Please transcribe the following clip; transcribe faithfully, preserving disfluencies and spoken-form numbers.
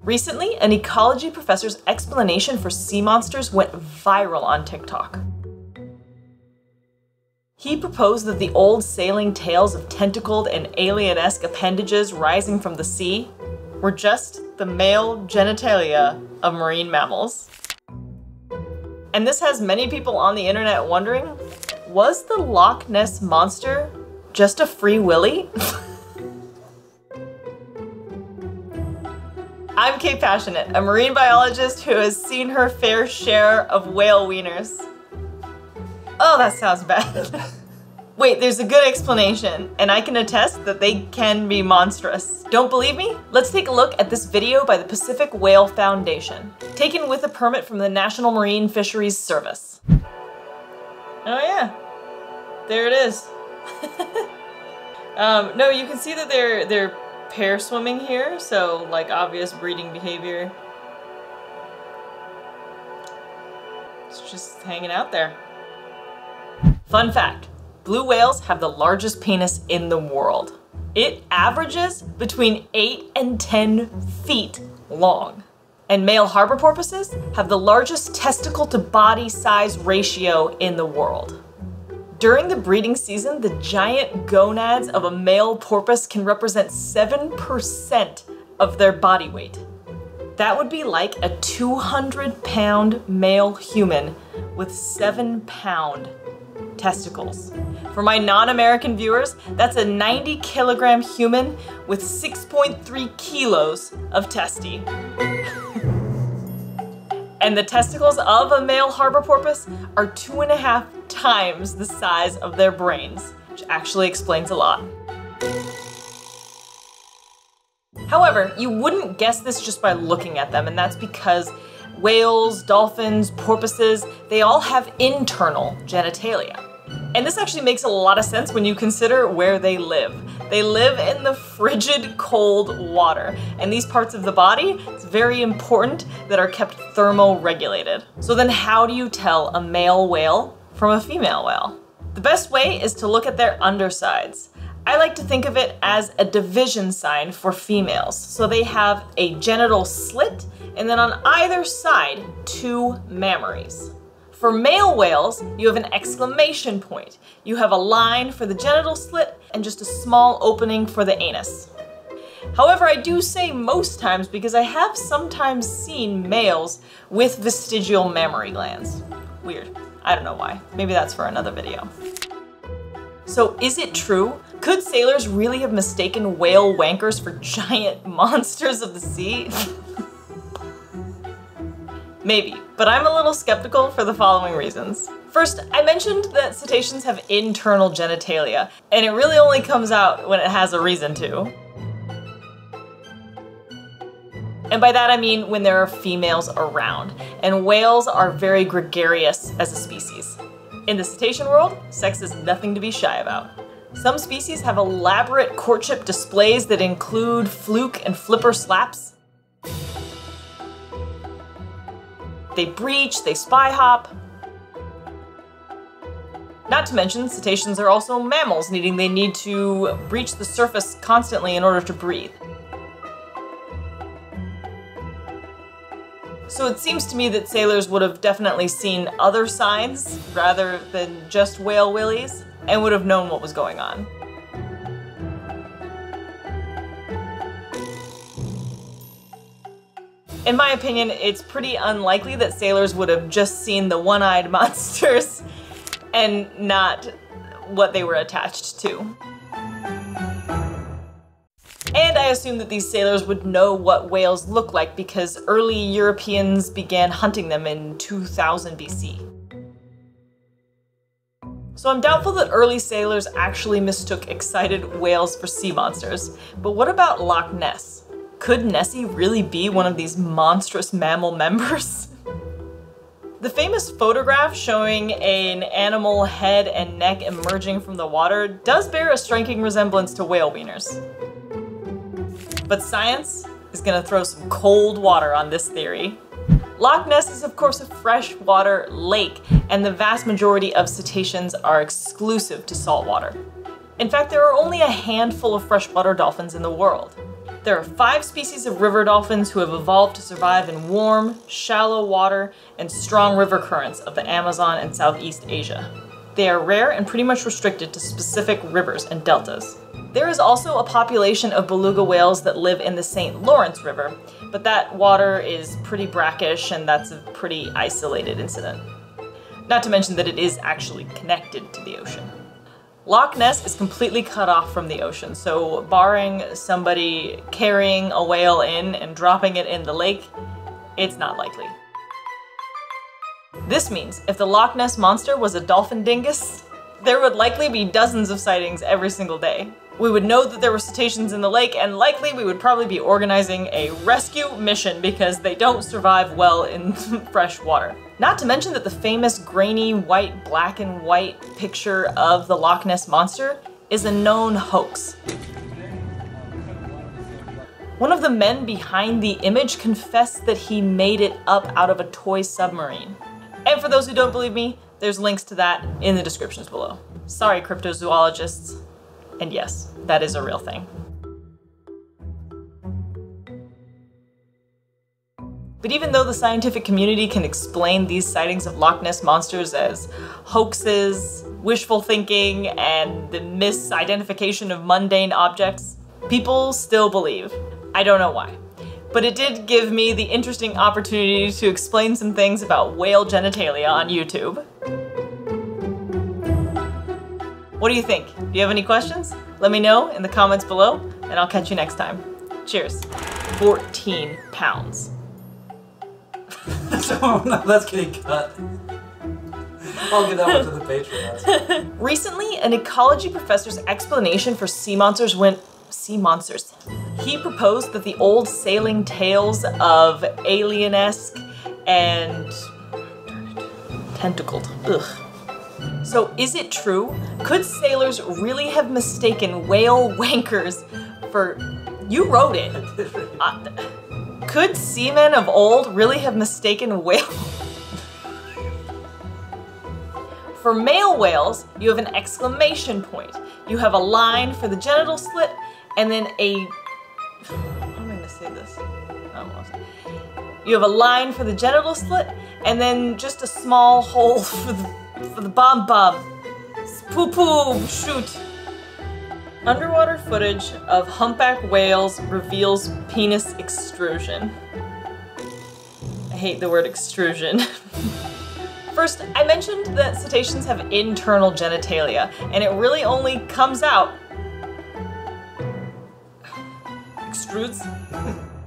Recently, an ecology professor's explanation for sea monsters went viral on TikTok. He proposed that the old sailing tales of tentacled and alien-esque appendages rising from the sea were just the male genitalia of marine mammals. And this has many people on the internet wondering, was the Loch Ness Monster just a free willy? I'm KPassionate, a marine biologist who has seen her fair share of whale wieners. Oh, that sounds bad. Wait, there's a good explanation, and I can attest that they can be monstrous. Don't believe me? Let's take a look at this video by the Pacific Whale Foundation, taken with a permit from the National Marine Fisheries Service. Oh yeah, there it is. um, no, you can see that they're they're pair swimming here, so like obvious breeding behavior. It's just hanging out there. Fun fact, blue whales have the largest penis in the world. It averages between eight and ten feet long. And male harbor porpoises have the largest testicle to body size ratio in the world. During the breeding season, the giant gonads of a male porpoise can represent seven percent of their body weight. That would be like a two hundred pound male human with seven pound testicles. For my non-American viewers, that's a ninety kilogram human with six point three kilos of testy. And the testicles of a male harbor porpoise are two and a half times the size of their brains, which actually explains a lot. However, you wouldn't guess this just by looking at them, and that's because whales, dolphins, porpoises, they all have internal genitalia. And this actually makes a lot of sense when you consider where they live. They live in the frigid, cold water. And these parts of the body, it's very important that are kept thermoregulated. So then how do you tell a male whale from a female whale? The best way is to look at their undersides. I like to think of it as a division sign for females. So they have a genital slit, and then on either side, two mammaries. For male whales, you have an exclamation point. You have a line for the genital slit and just a small opening for the anus. However, I do say most times because I have sometimes seen males with vestigial mammary glands. Weird. I don't know why. Maybe that's for another video. So is it true? Could sailors really have mistaken whale wankers for giant monsters of the sea? Maybe, but I'm a little skeptical for the following reasons. First, I mentioned that cetaceans have internal genitalia, and it really only comes out when it has a reason to. And by that I mean when there are females around, and whales are very gregarious as a species. In the cetacean world, sex is nothing to be shy about. Some species have elaborate courtship displays that include fluke and flipper slaps. They breach, they spy hop. Not to mention, cetaceans are also mammals, meaning they need to breach the surface constantly in order to breathe. So it seems to me that sailors would have definitely seen other signs rather than just whale willies, and would have known what was going on. In my opinion, it's pretty unlikely that sailors would have just seen the one-eyed monsters and not what they were attached to. And I assume that these sailors would know what whales look like because early Europeans began hunting them in two thousand B C. So I'm doubtful that early sailors actually mistook excited whales for sea monsters. But what about Loch Ness? Could Nessie really be one of these monstrous mammal members? The famous photograph showing an animal head and neck emerging from the water does bear a striking resemblance to whale wieners. But science is gonna throw some cold water on this theory. Loch Ness is of course a freshwater lake, and the vast majority of cetaceans are exclusive to saltwater. In fact, there are only a handful of freshwater dolphins in the world. There are five species of river dolphins who have evolved to survive in warm, shallow water and strong river currents of the Amazon and Southeast Asia. They are rare and pretty much restricted to specific rivers and deltas. There is also a population of beluga whales that live in the Saint Lawrence River, but that water is pretty brackish and that's a pretty isolated incident. Not to mention that it is actually connected to the ocean. Loch Ness is completely cut off from the ocean, so barring somebody carrying a whale in and dropping it in the lake, it's not likely. This means if the Loch Ness Monster was a dolphin dingus, there would likely be dozens of sightings every single day. We would know that there were cetaceans in the lake, and likely we would probably be organizing a rescue mission because they don't survive well in fresh water. Not to mention that the famous grainy white, black and white picture of the Loch Ness Monster is a known hoax. One of the men behind the image confessed that he made it up out of a toy submarine. And for those who don't believe me, there's links to that in the descriptions below. Sorry, cryptozoologists. And yes, that is a real thing. But even though the scientific community can explain these sightings of Loch Ness monsters as hoaxes, wishful thinking, and the misidentification of mundane objects, people still believe. I don't know why. But it did give me the interesting opportunity to explain some things about whale genitalia on YouTube. What do you think? Do you have any questions? Let me know in the comments below, and I'll catch you next time. Cheers. fourteen pounds. Oh, no, that's getting cut. I'll get that one to the Patreon. Recently, an ecology professor's explanation for sea monsters went sea monsters. He proposed that the old sailing tales of alien-esque and tentacled. Ugh. So is it true? Could sailors really have mistaken whale wankers for... You wrote it. Uh, could seamen of old really have mistaken whale... For male whales, you have an exclamation point. You have a line for the genital slit, and then a... How am I gonna say this? Oh, you have a line for the genital slit, and then just a small hole for the for the bomb bomb. Poo poo, shoot. Underwater footage of humpback whales reveals penis extrusion. I hate the word extrusion. First, I mentioned that cetaceans have internal genitalia, and it really only comes out... extrudes?